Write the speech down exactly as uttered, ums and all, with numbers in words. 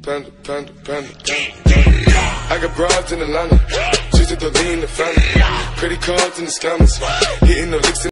panda, panda, panda, panda. I got broads in Atlanta, just to the lean the family. Credit cards in the scammers, hitting the licks in